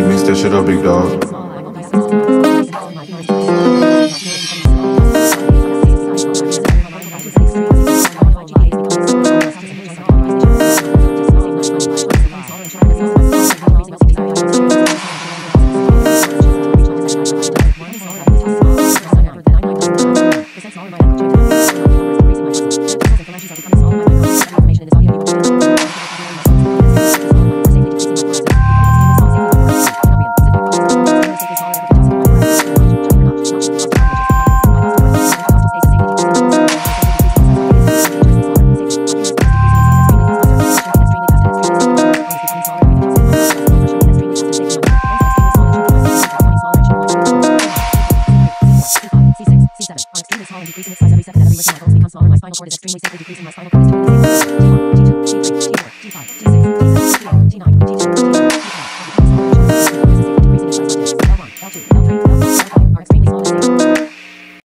mix that shit up, big dog. C7 on extremely small and decreasing its size every second that every listen my pulse becomes smaller. My spinal cord is extremely stiff.